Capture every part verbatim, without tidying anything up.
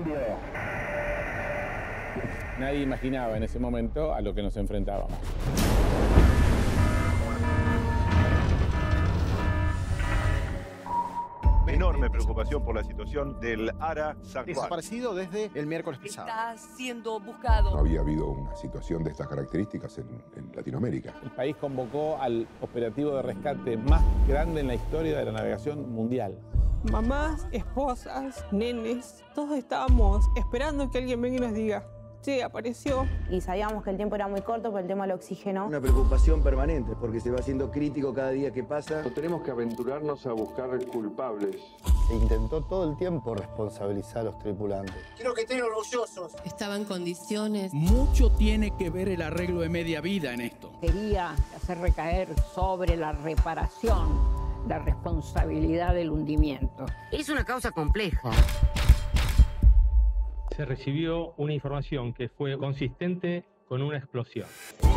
Cambio. Nadie imaginaba en ese momento a lo que nos enfrentábamos. Enorme preocupación por la situación del ARA San Juan. Desaparecido desde el miércoles pasado. Está siendo buscado. No había habido una situación de estas características en, en Latinoamérica. El país convocó al operativo de rescate más grande en la historia de la navegación mundial. Mamás, esposas, nenes, todos estábamos esperando que alguien venga y nos diga: sí, apareció. Y sabíamos que el tiempo era muy corto por el tema del oxígeno. Una preocupación permanente, porque se va haciendo crítico cada día que pasa. No tenemos que aventurarnos a buscar culpables. Se intentó todo el tiempo responsabilizar a los tripulantes. Quiero que estén orgullosos. Estaba en condiciones. Mucho tiene que ver el arreglo de media vida en esto. Quería hacer recaer sobre la reparación la responsabilidad del hundimiento. Es una causa compleja. Se recibió una información que fue consistente con una explosión.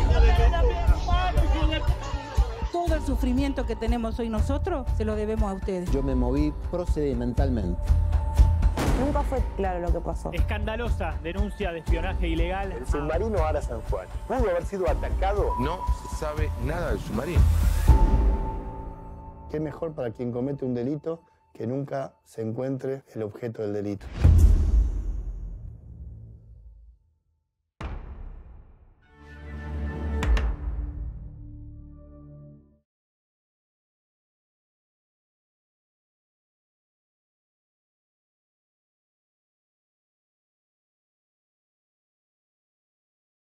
Todo el sufrimiento que tenemos hoy nosotros se lo debemos a ustedes. Yo me moví procedimentalmente. Nunca fue claro lo que pasó. Escandalosa denuncia de espionaje ilegal. El submarino ARA San Juan pudo haber sido atacado. No se sabe nada del submarino. Qué mejor para quien comete un delito que nunca se encuentre el objeto del delito.